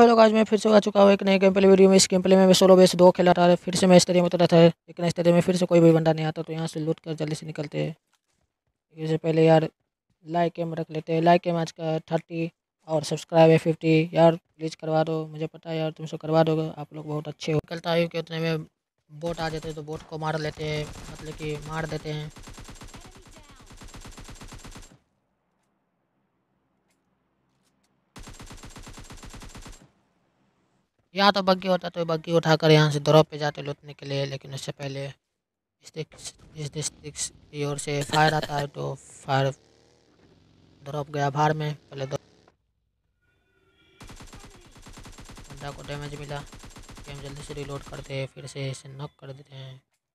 Hello guys, मैं फिर से आ चुका हूँ एक नए गेम प्ले वीडियो में। इस गेम प्ले में मैं सोलो बेस 2 खेला था। फिर से मैं इस तरीके में उतरा था, लेकिन इस तरीके में फिर से कोई भी बंदा नहीं आता, तो यहाँ से लूट कर जल्दी से निकलते हैं। इससे पहले यार लाइक एम रख लेते हैं। लाइक एम आज का 30 और सब्सक्राइब है 50। यार प्लीज़ करवा दो, मुझे पता है यार तुम सब करवा दोगे, आप लोग बहुत अच्छे हो। निकलता है कि उतने में बोट आ जाते हैं, तो बोट को मार लेते हैं, मतलब कि मार देते हैं। यहाँ तो बग्गी होता तो बग्गी उठाकर यहाँ से ड्रॉप पे जाते लूटने के लिए, लेकिन उससे पहले स्टिक्स की ओर से फायर आता है, तो फायर ड्रॉप गया बाहर में। पहले दो बंदा को डैमेज मिला, गेम जल्दी से रिलोड करते हैं, फिर से इसे नॉक कर देते हैं।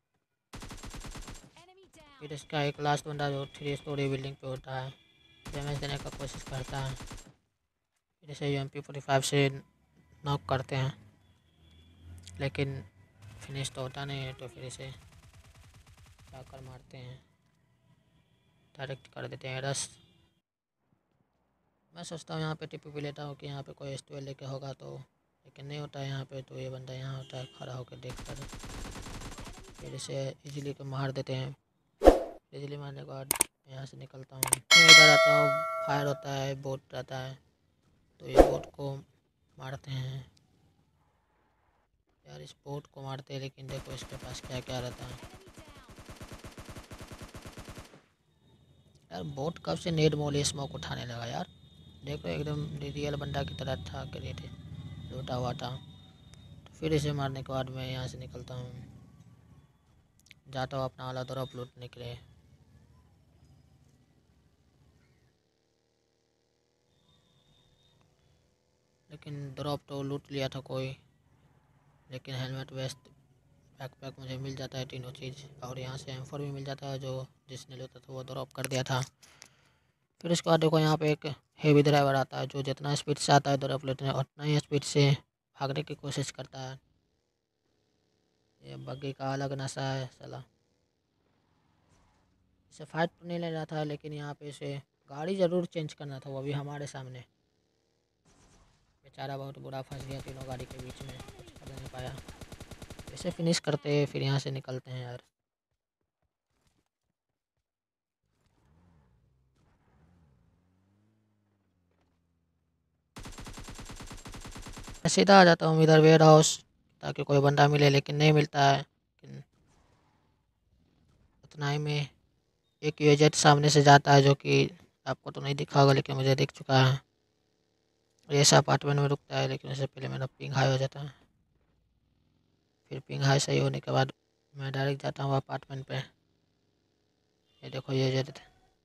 फिर इसका एक लास्ट बंदा जो 3 स्टोरी बिल्डिंग पे होता है, डैमेज देने का कोशिश करता है। फिर इसे MP45 से नॉक करते हैं, लेकिन फिनिश तो होता नहीं है, तो फिर इसे जाकर मारते हैं, डायरेक्ट कर देते हैं रश। मैं सोचता हूँ यहाँ पे टिप्पी भी लेता हूँ कि यहाँ पे कोई S12 लेके होगा, तो लेकिन नहीं होता है यहाँ पे। तो ये बंदा यहाँ होता है खड़ा होकर देख कर, फिर इसे इजीली को मार देते हैं। इजीली मारने के बाद यहाँ से निकलता हूँ, मैं इधर आता हूँ। फायर होता है, बोट रहता है, तो ये बोट को मारते हैं। यार इस बोट को मारते हैं, लेकिन देखो इसके पास क्या क्या रहता है। यार बोट कब से नेड मोली स्मोक उठाने लगा यार, देखो एकदम रियल बंदा की तरह था, ग्रेट लूटा हुआ था। तो फिर इसे मारने के बाद मैं यहाँ से निकलता हूँ, जाता हूँ अपना वाला ड्रॉप लूटने के लिए। लेकिन ड्रॉप तो लूट लिया था कोई, लेकिन हेलमेट वेस्ट बैकपैक मुझे मिल जाता है, तीनों चीज़। और यहाँ से M4 भी मिल जाता है, जो जिसने लूटा था वो ड्रॉप कर दिया था। फिर उसके बाद देखो यहाँ पे एक हेवी ड्राइवर आता है, जो जितना स्पीड से आता है ड्रॉप लेने, उतना ही स्पीड से भागने की कोशिश करता है। ये बग्गी का अलग नशा है साला। इसे फाइट तो नहीं लेना था, लेकिन यहाँ पे इसे गाड़ी ज़रूर चेंज करना था, वो भी हमारे सामने। बेचारा बहुत बुरा फंस गया तीनों गाड़ी के बीच में, कुछ कर नहीं पाया। इसे फिनिश करते फिर यहाँ से निकलते हैं यार। मैं सीधा आ जाता हूँ इधर वेयर हाउस, ताकि कोई बंदा मिले, लेकिन नहीं मिलता है। लेकिन उतना ही में एक यूजेट सामने से जाता है, जो कि आपको तो नहीं दिखा होगा, लेकिन मुझे दिख चुका है। ये ऐसा अपार्टमेंट में रुकता है, लेकिन उससे पहले मेरा पिंग हाई हो जाता है। फिर पिंग हाई सही होने के बाद मैं डायरेक्ट जाता हूँ अपार्टमेंट पे। ये देखो ये यूजेट,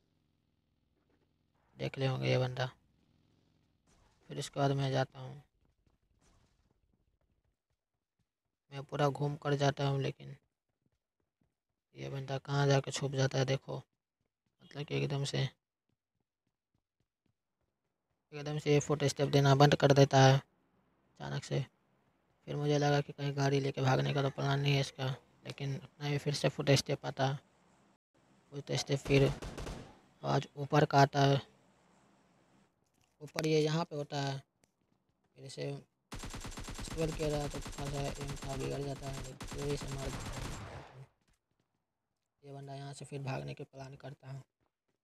देख ले होंगे ये बंदा। फिर इसके बाद मैं जाता हूँ, मैं पूरा घूम कर जाता हूँ, लेकिन ये बंदा कहाँ जाके छुप जाता है देखो। मतलब कि एकदम से ये फुट स्टेप देना बंद कर देता है अचानक से। फिर मुझे लगा कि कहीं गाड़ी लेके भागने का तो प्लान नहीं है इसका, लेकिन उतना ही फिर से फुट स्टेप आता है। फुट स्टेप फिर आवाज़ ऊपर का आता है, ऊपर ये यहाँ पे होता है। फिर इसे स्क्वेयर किया रहा तो थोड़ा सा एम था, बिगड़ जाता है, लेकिन फिर इसे मार देता है। ये बंदा यहाँ से फिर भागने के प्लान करता है।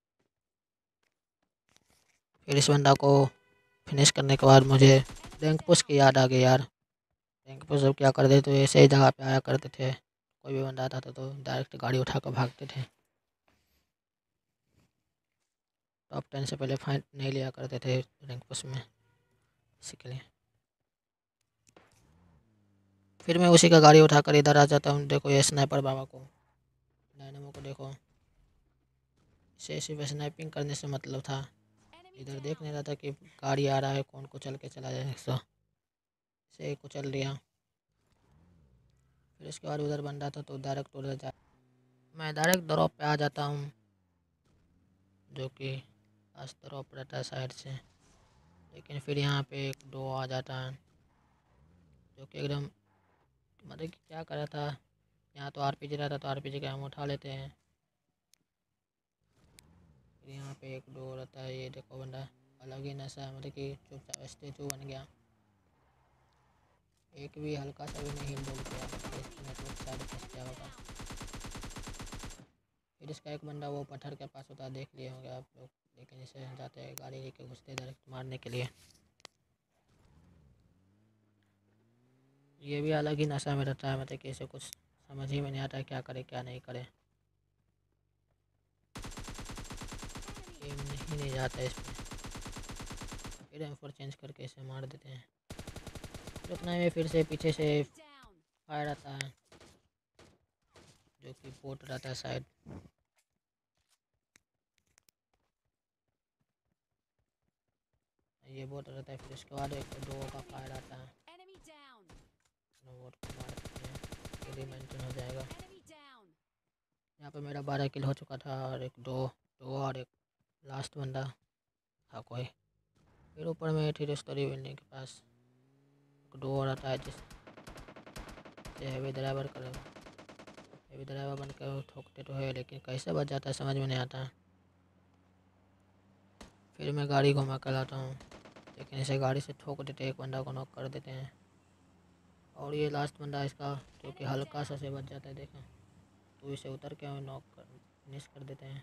फिर इस बंदा को फिनिश करने के बाद मुझे रैंक पुश की याद आ गई यार। रैंक पुश जब क्या करते तो ऐसे ही जगह पे आया करते थे, कोई भी बंदा आता था तो डायरेक्ट गाड़ी उठा कर भागते थे। टॉप 10 से पहले फाइट नहीं लिया करते थे रैंक पुश में, इसी के लिए। फिर मैं उसी का गाड़ी उठाकर इधर आ जाता हूँ। देखो ये स्नाइपर बाबा को, डायनामो को देखो, इसे सिर्फ स्नाइपिंग करने से मतलब था। इधर देख नहीं रहा था कि गाड़ी आ रहा है, कौन कुचल के चला जाए, सो इसे कुचल दिया। फिर इसके बाद उधर बंदा था, तो डायरेक्ट उधर जा, मैं डायरेक्ट ड्रॉप पे आ जाता हूँ, जो कि आज ड्रॉप रहता है साइड से। लेकिन फिर यहाँ पे एक दो आ जाता है, जो कि एकदम मतलब कि क्या करा था। यहाँ तो RPG रहता, तो RPG का हम उठा लेते हैं। फिर यहाँ पे एक दो रहता है, ये देखो बंदा अलग ही नशा है, मतलब कि चुपचाप स्टेचू बन गया। एक भी हल्का सा भी नहीं हिल डुल किया, मतलब इसका नेटवर्क शायद फंस गया होगा। फिर इसका एक बंदा वो पत्थर के पास होता है, देख लिए होंगे आप लोग, लेकिन इसे जाते हैं गाड़ी लेके घुसते डायरेक्ट मारने के लिए। ये भी अलग ही नशा में रहता है, मतलब कि इसे कुछ समझ ही में नहीं आता है क्या करे क्या नहीं करे। गेम नहीं जाता है इसमें। फिर M4 चेंज करके इसे मार देते हैं। फिर उतना में फिर से पीछे से फायर आता है, जो कि बोट रहता है शायद। ये बोट रहता है। फिर उसके बाद एक दो का फायर आता है, बोट को मार देते हैं, फिर मेंटेन हो जाएगा। यहाँ पे मेरा 12 किल हो चुका था, और एक दो दो और एक लास्ट बंदा था कोई। फिर ऊपर में थ्री स्टोरी बिल्डिंग के पास एक दो और आता है, जिससे हैवी ड्राइवर बन कर ठोकते तो है, लेकिन कैसे बच जाता है समझ में नहीं आता है। फिर मैं गाड़ी घुमा कर लाता हूँ, लेकिन इसे गाड़ी से ठोक देते हैं, एक बंदा को नॉक कर देते हैं। और ये लास्ट बंदा इसका, जो कि हल्का सा से बच जाता है, देखें तो इसे उतर के नॉक कर फिनिश कर देते हैं।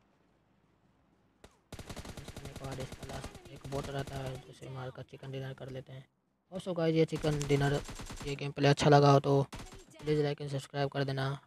फिनिश करने के बाद इसका लास्ट एक बोट रहता है, जिसे मार कर चिकन डिनर कर लेते हैं। और सो गाइस, ये चिकन डिनर ये गेम प्ले अच्छा लगा हो तो प्लीज़ लाइक एंड सब्सक्राइब कर देना।